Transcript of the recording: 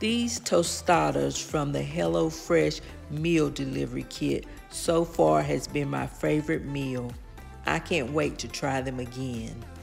These tostadas from the HelloFresh meal delivery kit so far has been my favorite meal. I can't wait to try them again.